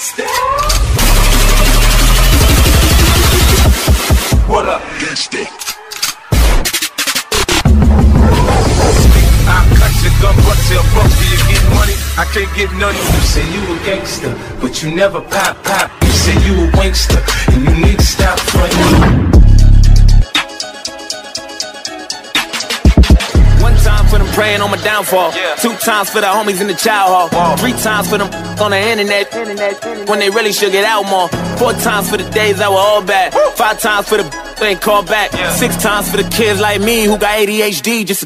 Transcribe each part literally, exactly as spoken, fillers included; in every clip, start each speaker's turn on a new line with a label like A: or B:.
A: gangster. What up, gangster? I cut your gun, but till broke, do you get money? I can't get none. You say you a gangster, but you never pop pop. You say you a wankster, and you need to stop fronting.
B: One time for them praying on my downfall. Yeah. Two times for the homies in the child hall. Wow. Three times for them on the internet, internet, internet when they really should get out more. Four times for the days that were all bad. Woo. Five times for the who ain't called back. Yeah. Six times for the kids like me who got A D H D just to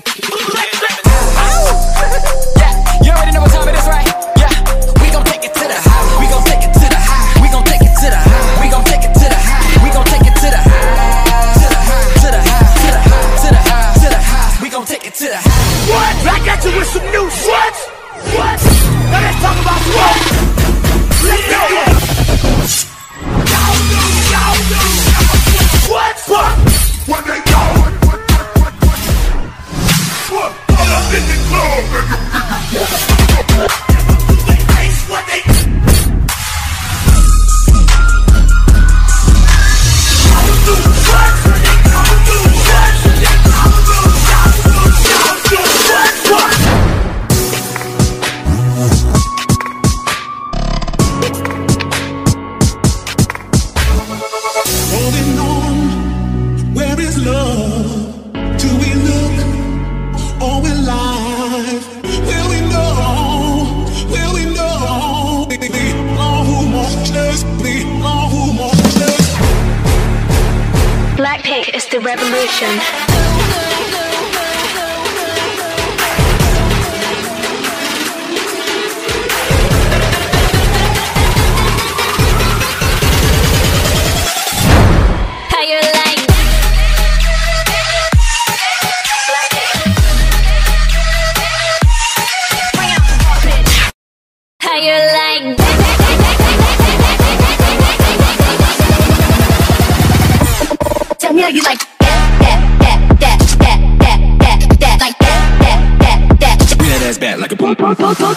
C: yeah, you already know what time it is, right? Yeah, we gon' take it to the high. We gon' take it to the high. We gon' take it to the high. We gon' take it to the high. We gon' take it to the high. To the high. To the high. To the high. To the high. To the high. We gon' take it to the high.
A: What? I got you with some new shit. What? What? Now let's talk about what? Let's go. Y'all do, y'all do. What? What? What they going? What? What? What? What? All up in the club, nigga. They face what they. I'll do what? I'll do what? I'll do. I'll do. I'll do.
D: Holding on, where is love? Do we look or we live? Will we know? Will we know? We all who want us, we all who want us.
E: Blackpink is the revolution.
F: You like that, that, that, that, that, that, that, like that, that, that, that.
B: bring that ass back like a boom, boom, boom, boom.